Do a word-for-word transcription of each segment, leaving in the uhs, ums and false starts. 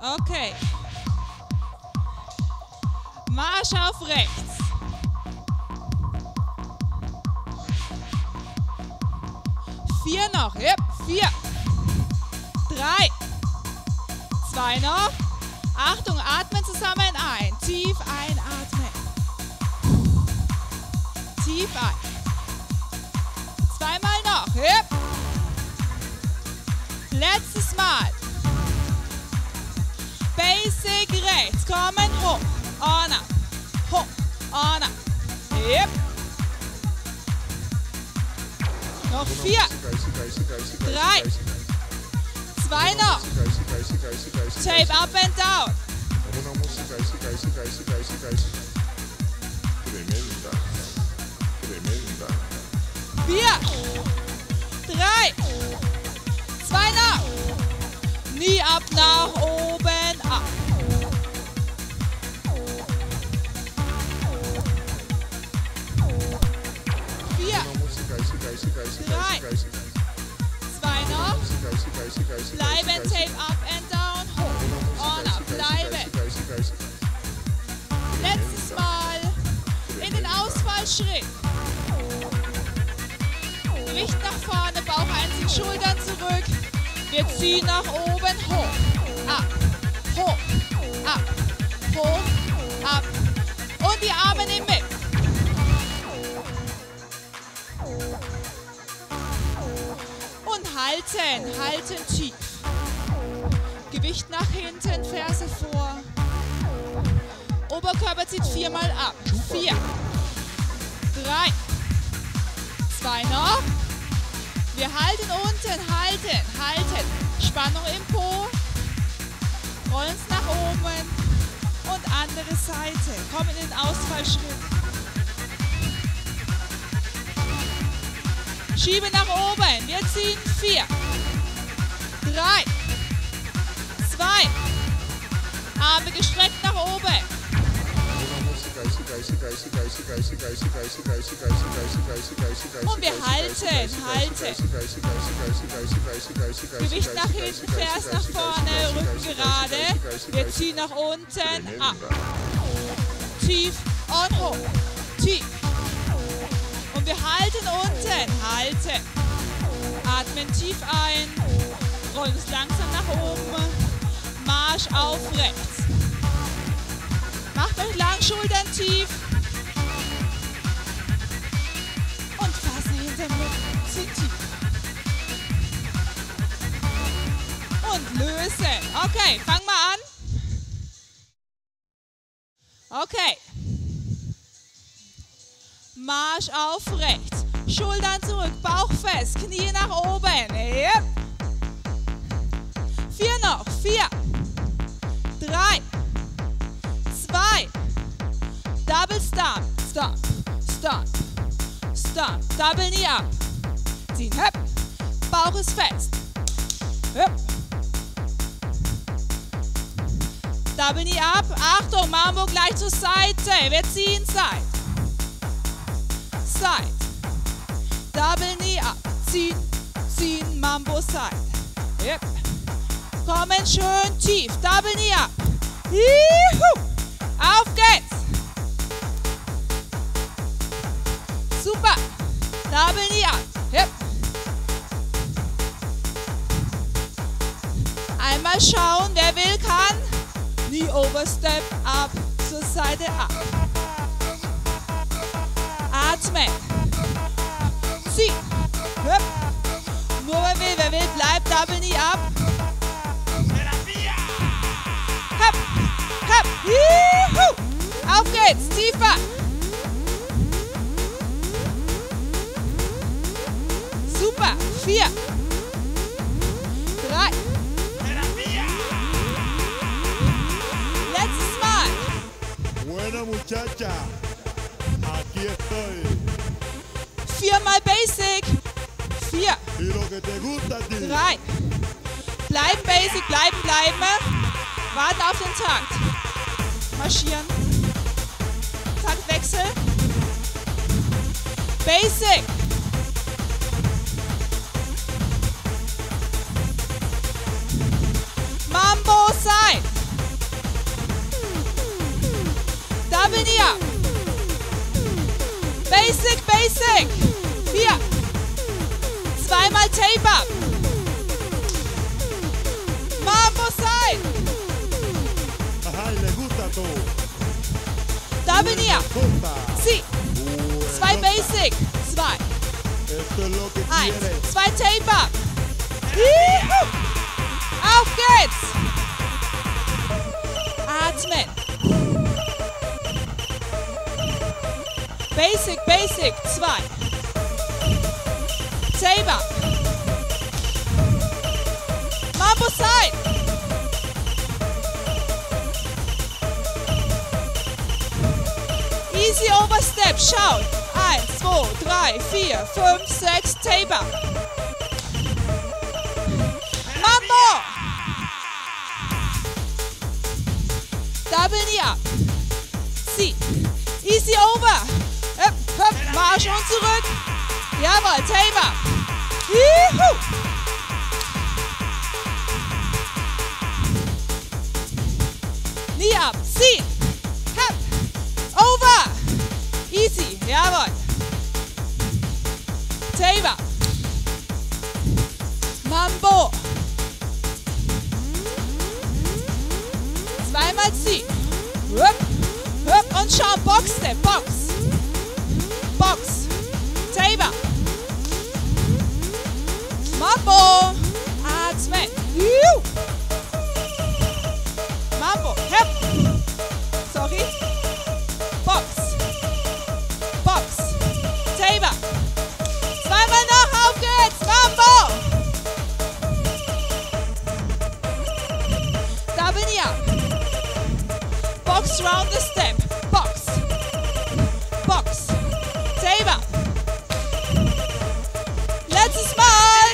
Okay. Marsch auf rechts. Vier noch. Yep. Vier. Drei. Zwei noch. Achtung, atmen zusammen ein. Tief einatmen. Tief ein. Zweimal noch. Yep. Letztes Mal. Basic rechts. Kommen hoch. On up. Hoch. On up. Yep. Noch vier. Drei. Zwei noch. Tape up and down. Vier. Drei. Zwei noch. Knie ab nach oben ab. Vier. Drei. Zwei noch. Bleiben, tape up and down. Hoch. On up. Bleiben. Letztes Mal. In den Ausfallschritt. Gewicht nach vorne, Bauch einziehen, Schultern zurück. Wir ziehen nach oben, hoch, ab, hoch, ab, hoch, ab. Und die Arme nehmen mit. Und halten, halten tief. Gewicht nach hinten, Ferse vor. Oberkörper zieht viermal ab. Vier, drei, zwei noch. Wir halten unten, halten, halten. Spannung im Po. Rollen es nach oben. Und andere Seite. Kommen in den Ausfallschritt. Schiebe nach oben. Wir ziehen. Vier. Drei. Zwei. Arme gestreckt nach oben. Und wir halten, halten. Gewicht nach hinten, Ferse nach vorne, Rücken gerade. Wir ziehen nach unten, ab. Tief und hoch. Tief. Und wir halten unten, halten. Atmen tief ein. Rollen es langsam nach oben. Marsch auf rechts. Macht euch lang, Schultern tief. Und fassen hinterm Rücken. Ziehen tief. Und lösen. Okay, fang mal an. Okay. Marsch auf rechts. Schultern zurück, Bauch fest, Knie nach oben. Yep. Vier noch. Vier. Drei. Zwei. Double Stomp. Stomp. Stomp. Stomp. Double Knee up. Ziehen. Hüpp. Bauch ist fest. Hüpp. Double Knee up. Achtung, Mambo gleich zur Seite. Wir ziehen Side. Side. Double Knee up. Ziehen. Ziehen. Mambo Side. Hüpp. Kommen schön tief. Double Knee up. Juhu. Auf geht's! Super! Double Knee up. Hip. Einmal schauen, wer will, kann. Knee Overstep ab, zur Seite ab. Atmen. Zieh. Hip. Nur wer will, wer will, bleibt. Double Knee ab. Hip. Hip. Juhu. Auf geht's, tiefer. Super, vier. Drei. Letztes Mal. Buena muchacha. Aquí estoy. Viermal Basic. Vier. Y lo que te gusta a ti. Drei. Bleiben Basic, bleiben, bleiben. Warten auf den Takt. Marschieren. Taktwechsel. Basic. Mambo Side. Basic, Basic. Vier. Zweimal Taper. Mambo Side. Ay, le gusta todo. Double Knee Up. Costa. Sie. Zwei Basic. Zwei. Esto es lo que Eins. quiere. Zwei Taper. Juhu. Auf geht's. Atmen. Basic, Basic. Zwei. Taper. Mambo Side. Easy Overstep. Schaut. Eins, zwei, drei, vier, fünf, sechs. Taper. Mambo. Double Knee Up. Sie. Easy Over. Höp, höp. Marsch und zurück. Jawohl. Taper. Juhu. Knee Up. Sie. Höp. Over. Easy. Jawohl. Taper. Mambo. Zweimal ziehen. Hup, hup und schau. Box Step. Box. Box. Taper. Mambo. Atmen. Juhu. Mambo. Hup. Sorry. Box. Box. Taper. Zweimal noch. Auf geht's. Mambo. Double Knee Up. Box round the step. Box. Box. Taper. Letztes Mal.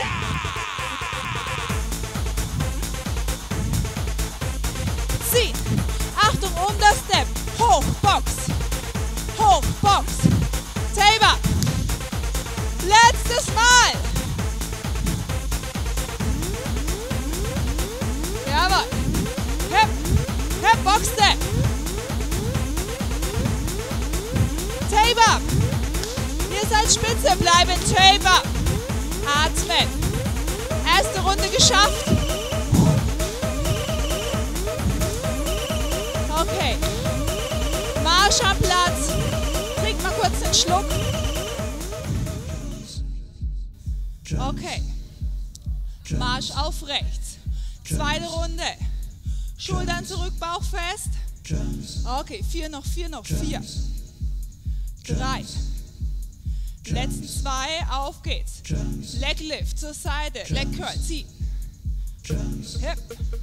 Ziehen. Achtung, Unterstep. Hoch, Box. Hoch, Box. Taper. Letztes Mal. Jawohl. Hip, hip, Box Step. Taper. Ihr seid spitze, bleiben. Taper. Atmen. Erste Runde geschafft. Okay. Marsch am Platz. Trink mal kurz den Schluck. Okay. Marsch auf rechts. Zweite Runde. Schultern zurück, Bauch fest. Okay, vier noch, vier noch, vier. Drei. Letzten zwei, auf geht's. Leg Lift zur Seite, Leg Curl, zieh. Hip.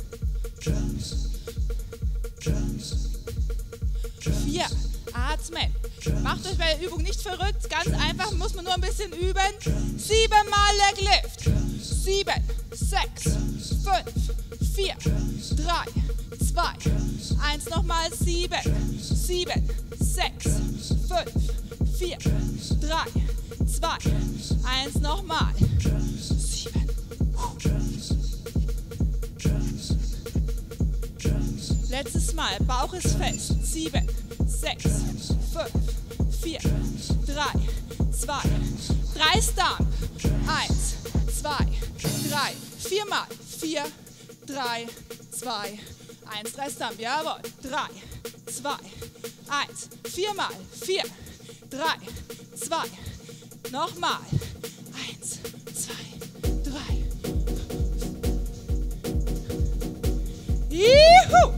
Vier. Atmen. Macht euch bei der Übung nicht verrückt. Ganz einfach, muss man nur ein bisschen üben. Siebenmal Leg Lift. Sieben, sechs, fünf, vier, drei, zwei, eins. Nochmal. Sieben, sieben, sechs, fünf, vier, drei, zwei, eins. Nochmal. Sieben. Letztes Mal. Bauch ist fest. Sieben, sechs, fünf, vier, drei, zwei, drei Stamp. Eins, zwei, drei, viermal. Vier, drei, zwei, eins. Drei Stamp. Jawohl. Drei, zwei, eins. Viermal. Vier, drei, zwei. Nochmal. Eins, zwei, drei. Juhu!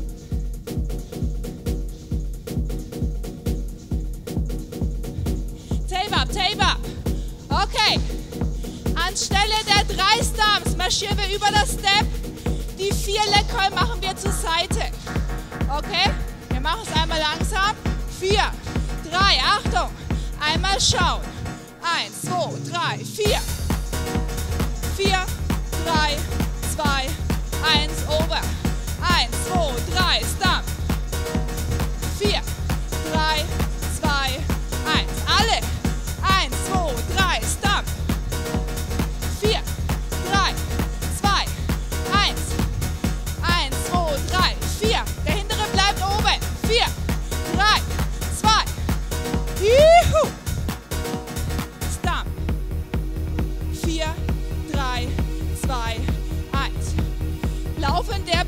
Taper, Taper. Okay. Anstelle der drei Stamps marschieren wir über das Step. Die vier Leg Curl machen wir zur Seite. Okay? Wir machen es einmal langsam. Vier, drei, Achtung. Einmal schauen. Eins, zwei, drei, vier. Vier, drei, zwei, eins, over. Eins, zwei, drei, Stamp. Vier, drei, zwei, eins. Alle. Eins, zwei, drei, Stamp. Vier, drei, zwei, eins. Eins, zwei, drei, vier. Der hintere bleibt oben. Vier, drei, zwei. Juhu.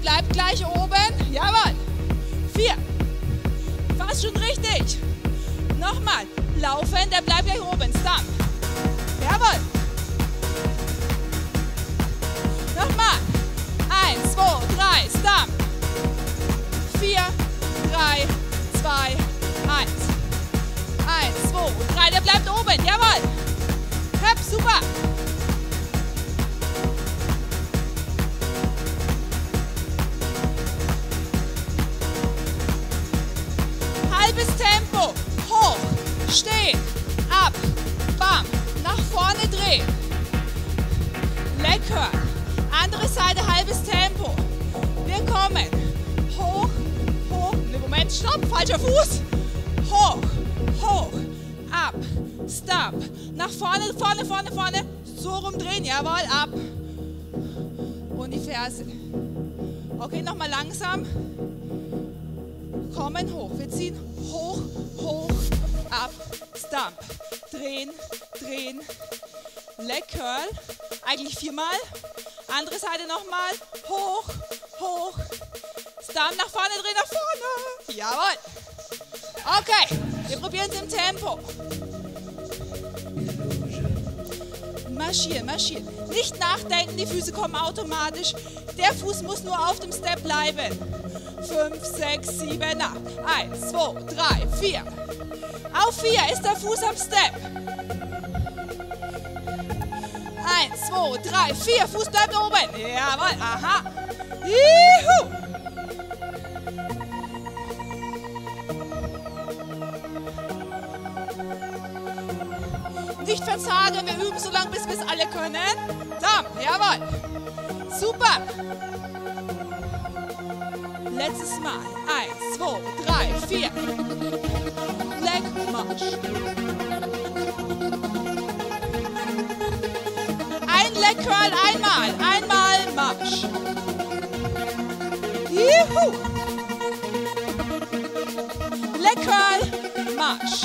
bleibt gleich oben. Jawohl. Vier. Fast schon richtig. Nochmal. Laufen, der bleibt gleich oben. Stamp. Jawohl. Nochmal. Eins, zwei, drei. Stamp. Vier, drei, zwei, eins. Eins, zwei, drei. Der bleibt oben. Jawohl. Hüpp, super. Halbes Tempo. Hoch. Stehen. Ab. Bam. Nach vorne drehen. Lecker. Andere Seite, halbes Tempo. Wir kommen. Hoch. Hoch. Ne, Moment, stopp. Falscher Fuß. Hoch. Hoch. Ab. Stop. Nach vorne, vorne, vorne, vorne. So rumdrehen. Jawohl. Ab. Und die Ferse. Okay, nochmal langsam. Kommen hoch. Wir ziehen hoch, hoch, ab, stamp. Drehen, drehen. Leg Curl. Eigentlich viermal. Andere Seite nochmal. Hoch, hoch. Stamp nach vorne, drehen nach vorne. Jawohl. Okay, wir probieren es im Tempo. Marschieren, marschieren. Nicht nachdenken, die Füße kommen automatisch. Der Fuß muss nur auf dem Step bleiben. Fünf, sechs, sieben, acht. Eins, zwei, drei, vier. Auf vier ist der Fuß am Step. Eins, zwei, drei, vier. Fuß bleibt oben. Jawohl, aha. Juhu. Nicht verzagen, wir üben so lange, bis wir es alle können. Dann, jawohl. Super. Letztes Mal. Eins, zwei, drei, vier. Leg Marsch. Ein Leg Curl einmal. Einmal Marsch. Juhu. Leg Curl, Marsch.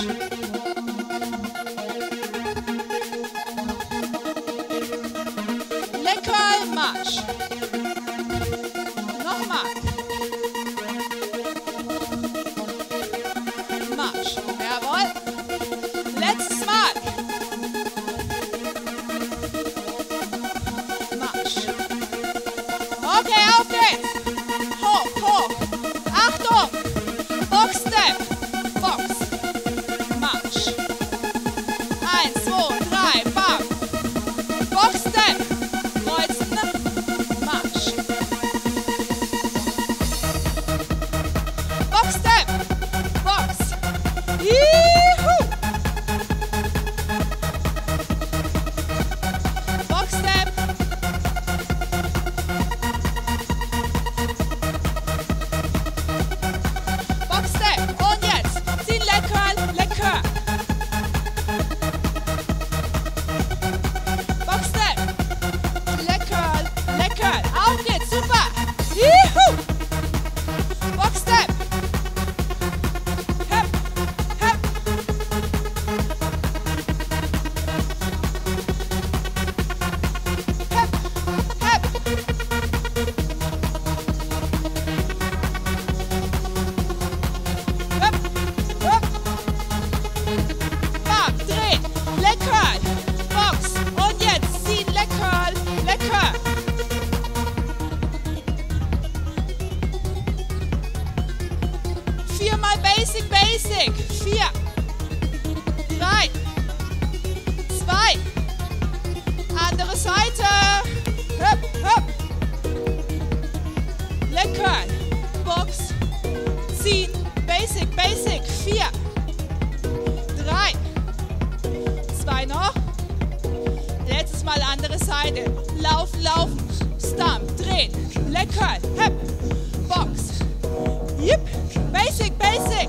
Leg Curl, Marsch. Nochmal. Marsch. Jawohl. Letztes Mal. Marsch. Okay, auf geht's. Hoch, hoch. Achtung. Box Step. Box. Marsch. Eins, zwei, drei, bam. Box Step. Kreuzen. Marsch. Box Step. Box. Juhu! Box Step. Box Step. Und jetzt ziehen Leg Curl, Leg Curl. Box Step. Leg Curl, Leg Curl. Auf geht's, super. Juhu! Box Step. Hep, hep. Hep, hep. Hep, hep. Bam, drehen. Leg Curl. Box. Und jetzt ziehen Leg Curl, Leg Curl. Viermal Basic, Basic. Vier. Drei. Zwei. Andere Seite. Hüpp, hüpp. Leg Curl. Box. Ziehen. Basic, Basic. Vier. Drei. Zwei noch. Letztes Mal andere Seite. Laufen, laufen. Stamp. Drehen. Leg Curl. Hüpp. Box. Yep. Basic, Basic.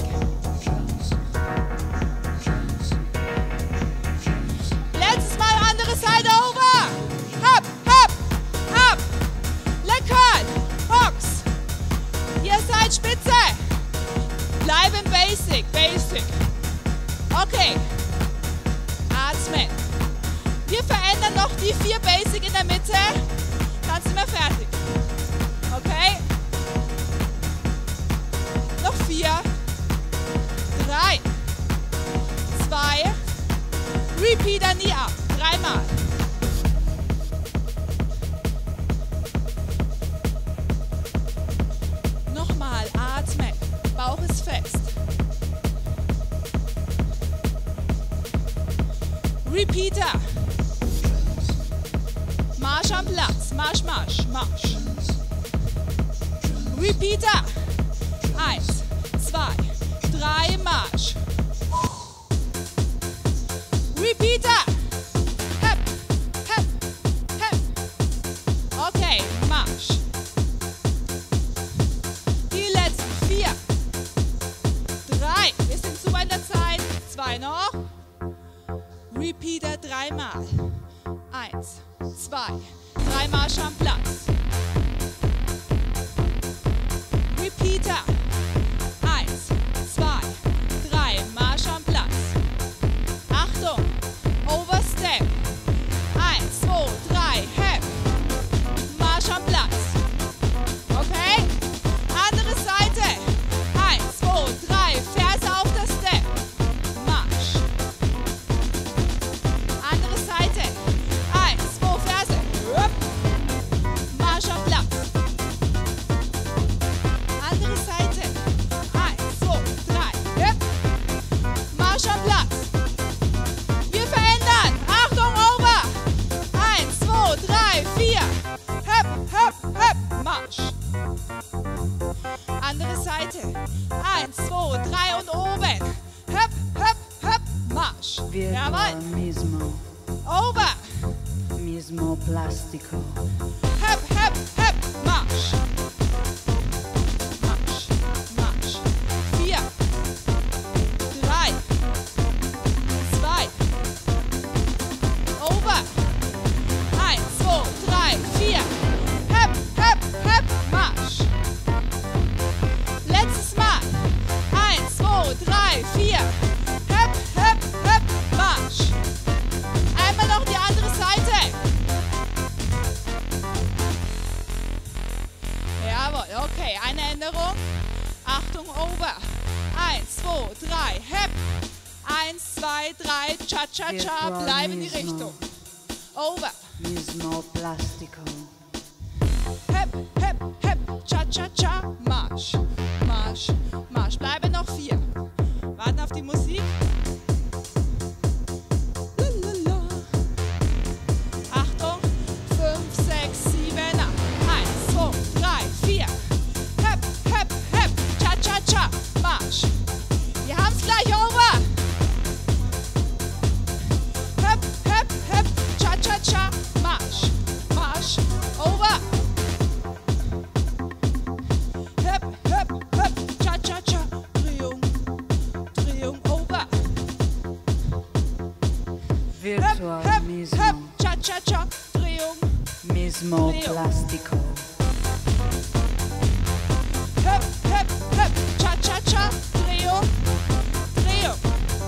Letztes Mal andere Seite over. Hop, hop, hop. Leg Curl. Box. Ihr seid spitze. Bleiben Basic, Basic. Okay. Atmen. Wir verändern noch die vier Basic in der Mitte. Dann sind wir fertig. Okay? vier, drei, zwei, Repeater nie ab, dreimal. Nochmal, atme, Bauch ist fest. Repeater. Marsch am Platz, Marsch, Marsch, Marsch. Repeater. Eins, zwei, drei, Marsch. Repeater. Hep, hep, hep. Okay, Marsch. Die letzten vier, drei. Wir sind super in der Zeit. Zwei noch. Repeater dreimal. Eins, zwei, drei Marsch am Platz. Repeater. Eins, zwei, drei Marsch am Platz. Achtung, Overstep. Eins, zwei, drei, Hep. Marsch am Platz. Okay? Andere Seite. Eins, zwei, drei, Ferse auf der Step. Marsch. Andere Seite. Eins, zwei, Ferse. Marsch am Platz. Andere Seite. Eins, zwei, drei. Marsch am Platz. Wir verändern. Achtung, over. Eins, zwei, drei, vier. Hep, hep, hep. Marsch. Andere Seite. Eins, zwei, drei und oben. Hep, hep, hep. Marsch. Jawohl. Mismo, Over. mismo plástico. Hep, hep, hep. Marsch. Marsch. Marsch. Vier. Drei. Zwei. Over. Eins, zwei, drei, vier. Hep, hep, hep. Marsch. Letztes Mal. Eins, zwei, drei, vier. Hep, hep, hep. Marsch. Einmal noch die andere Seite. Jawohl, okay, eine Änderung. Achtung, over. Eins, zwei, drei, hep. Eins, zwei, drei, cha-cha-cha, bleib in die Richtung. Over. Mismo plástico. Hep, hep, hep, cha-cha-cha, Marsch. Marsch, Marsch. Bleiben noch vier. Warten auf die Musik. Lalala. Achtung, fünf, sechs, sieben, acht. Eins, zwei, drei, vier. Hep, hep, hep, cha-cha-cha, Marsch. Wir haben's gleich, over. Hep, hep, hep, cha-cha-cha, Marsch. Marsch, over. Hep, hep, hep, cha-cha-cha, Drehung, Drehung, over. Hep, Virtual hep, mismo, hep, cha-cha-cha, Drehung. mismo Leo. plástico. Hep, hep, hep, cha-cha-cha, Drehung, Drehung.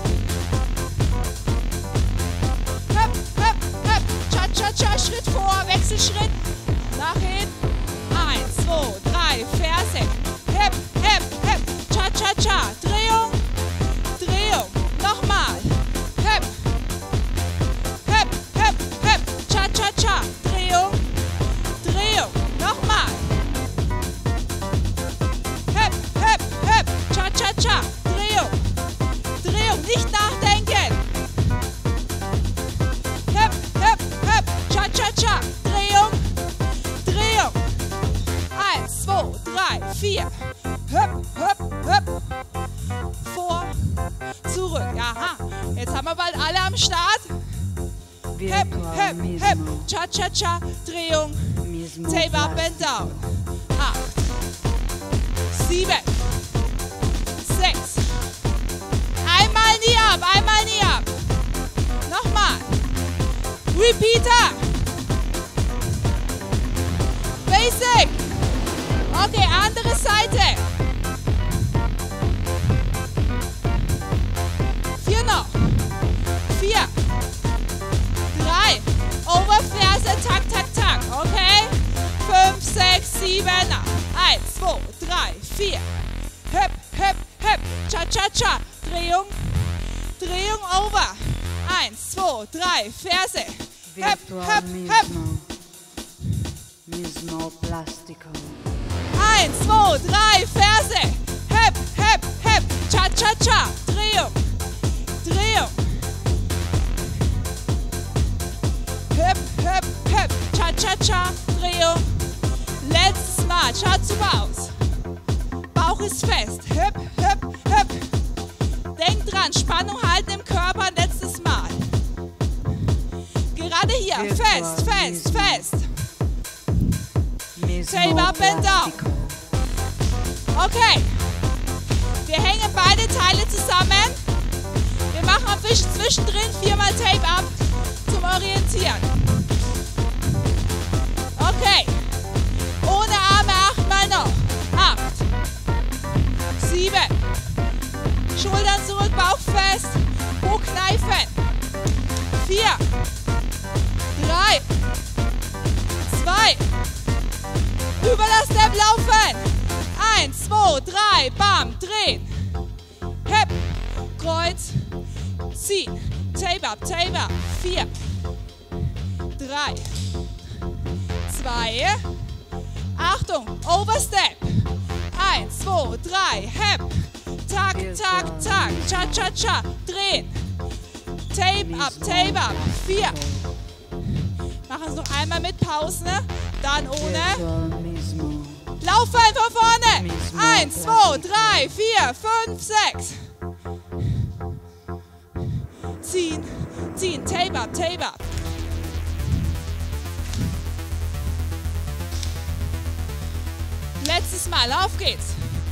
Hep, hep, hep, cha-cha-cha, Schritt vor, Wechselschritt, nach hinten. Eins, zwei, drei, Ferse. Hep, hep, hep, cha-cha-cha, Drehung, Drehung. Nochmal. Hep, hep, hep, hep, cha-cha-cha, Drehung, Drehung. Nochmal. Hep, hep, hep, cha-cha-cha, Drehung, Drehung, nicht nachdenken. Hep, hep, hep, cha-cha-cha, Drehung, Drehung. Eins, zwei, drei, vier. Hep, hep, hep. Vor, zurück. Aha, jetzt haben wir bald alle am Start. Hep, Virtual hep, hep, mismo, cha-cha-cha, Drehung. mismo Tape up and plástico. down. Acht, sieben, sechs. Einmal nie ab, einmal nie ab. Nochmal. Repeater. Basic. Okay, andere Seite. Vier noch. Vier. Drei. Overferse, tak, tak, tak. Okay. Fünf, sechs, sieben, acht. Eins, zwei, drei, vier. Hep, hep, Cha-cha-cha. Drehung. Drehung over. Eins, zwei, drei. Ferse. Hep, Virtual hep, hep. mismo. Mismo plastico. Eins, zwei, drei. Ferse. Hep, hep, hep. Cha-cha-cha. Drehung. Drehung. Hep, hep, hep. Cha-cha-cha. Drehung. Letztes Mal. Schaut super aus. Bauch ist fest. Hüpp, hüpp, hüpp. Denkt dran, Spannung halten im Körper. Letztes Mal. Gerade hier. Fest, fest, fest. Tape up and down. Okay. Wir hängen beide Teile zusammen. Wir machen am Fisch zwischendrin viermal Tape up zum Orientieren. Okay. Ohne Arme achtmal noch. Acht. Sieben. Schultern zurück, Bauch fest. Hochkneifen. Vier. Drei. Zwei. Über das Step laufen. Eins, zwei, drei. Bam. Drehen. Hep. Kreuz. Ziehen. Tape up, tape up. Vier. Drei. Zwei. Achtung. Overstep. Eins, zwei, drei. Hep. Tak, tak, tak. Cha, cha, cha. Drehen. Tape up, tape up. Vier. Machen es noch einmal mit Pausen. Dann ohne. Laufen von vorne. Eins, zwei, drei, vier, fünf, sechs. Ziehen, ziehen. Tape up, tape up. Letztes Mal. Auf geht's.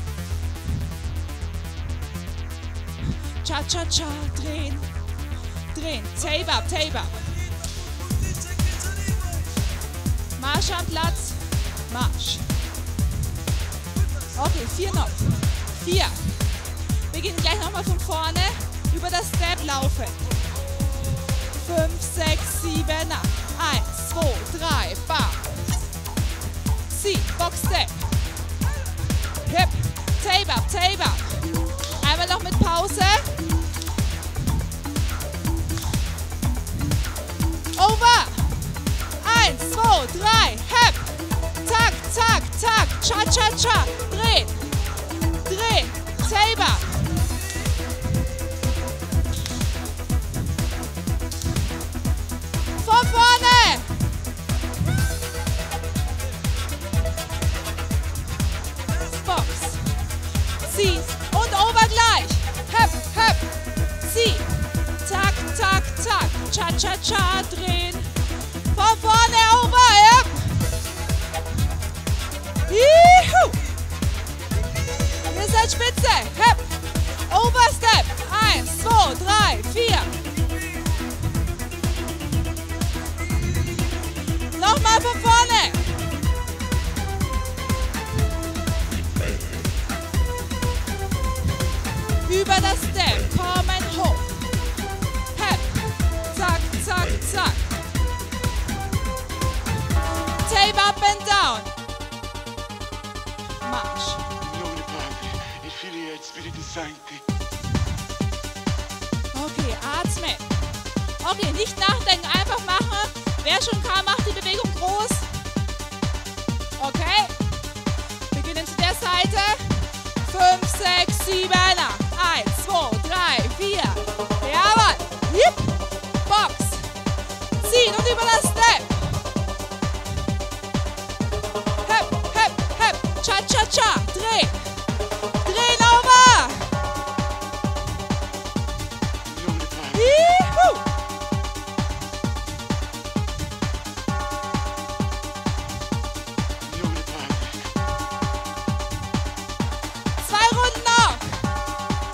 Cha-cha-cha. Drehen. Drehen. Tape up, tape up. Marsch am Platz. Marsch. Okay, vier noch. Vier. Wir gehen gleich nochmal von vorne über das Step laufen. Fünf, sechs, sieben, acht. Eins, zwei, drei, bam. Zieh, Box Step. Hip, Tape up, Tape up. Einmal noch mit Pause. Over. Eins, zwei, drei, Hip. Tak, tak, tak. Cha, cha, cha. Drehen. Drehen. Tape up. Von vorne. Box. Zieh. Und over gleich. Hep, hep. Zieh. Tak, tak, tak. Cha, cha, cha. Drehen. Von vorne over. Hep. Juhu. Ihr seid spitze. Hep. Overstep. Eins, zwei, drei, vier. Nochmal von vorne. Über das Step. Kommen hoch. Hep. Zack, zack, zack. Tape up and down. Marsch. Okay, atme. Okay, nicht nachdenken, einfach machen. Wer schon kann, macht die Bewegung groß. Okay. Beginnen zu der Seite. Fünf, sechs, sieben, acht. Eins, zwei, drei, vier. Jawohl. Hip. Box. Ziehen und über das Step. Hep, hep, hep. Cha, cha, cha. Drehen. Drehen over. Juhu. Zwei Runden noch.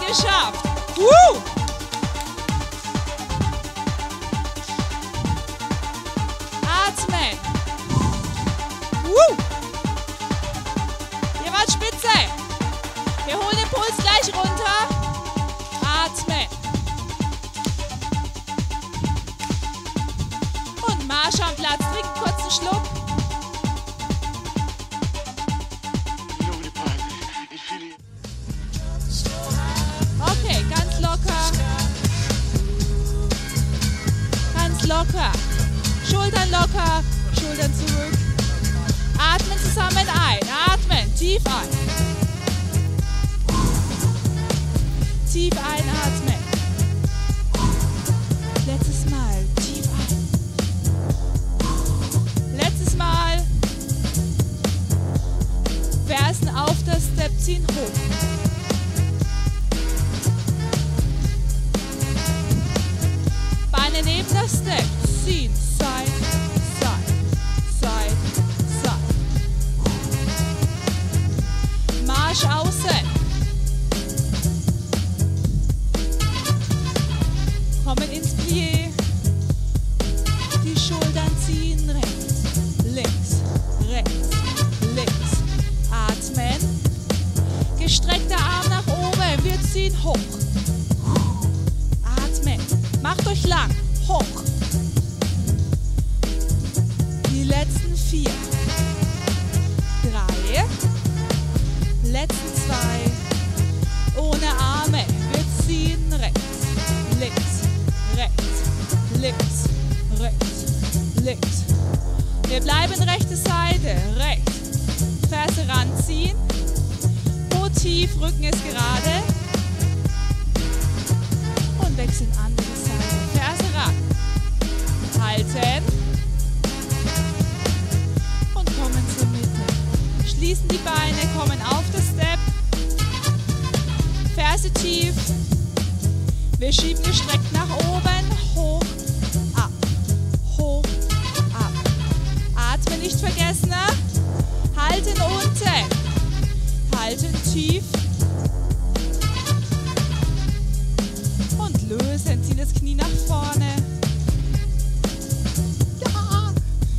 geschafft. Woo! Atmen. Woo! Ihr wart spitze. Wir holen den Puls gleich runter. Atmen. Und Marsch am Platz. Trink einen kurzen Schluck. Okay, ganz locker. Ganz locker. Schultern locker. Schultern zurück. Atmen zusammen ein. Atmen. Tief ein. Tief einatmen. Letztes Mal. Tief ein. Letztes Mal. Fersen auf das Step ziehen hoch. Beine neben das Step ziehen. Side, side, side, side. Marsch außen. Kommen ins Plié. Die Schultern ziehen rechts, links, rechts, links. Atmen. Gestreckter Arm nach oben. Wir ziehen hoch. Atmen. Macht euch lang. Hoch. Die letzten vier. Drei. Letzten zwei. Ohne Arme. Wir ziehen rechts, links, rechts, links, rechts, links. Wir bleiben rechte Seite. Rechts. Ferse ranziehen. Po tief. Rücken ist gerade. Und wechseln andere Seite. Ferse ran. Halten. Und kommen zur Mitte. Schließen die Beine, kommen auf das Step. Ferse tief. Wir schieben gestreckt nach oben. Hoch, ab. Hoch, ab. Atmen nicht vergessen. Halten unten. Halten tief. Und lösen. Ziehen das Knie nach vorne. Ja.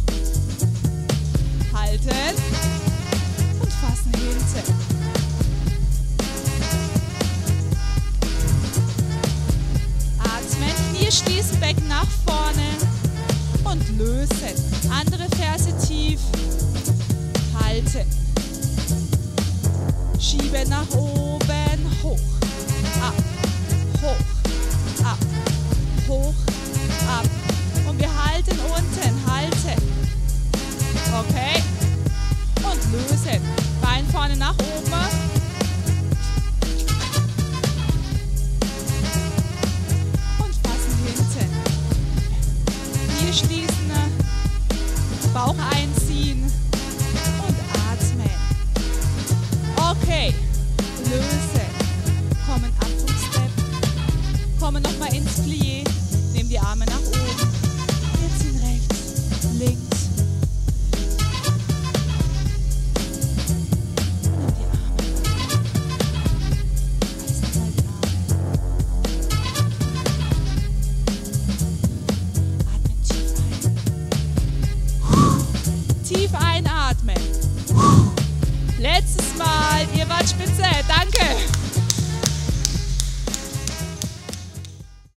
Halten. Und fassen hinten. Atmen. Knie schließen. Becken nach vorne. Und lösen. Andere Ferse tief. Halten. Schieben nach oben. Hoch. Ab. Hoch. Ab. Hoch. Ab. Und wir halten unten. Halten. Okay. Und lösen. Bein vorne nach oben.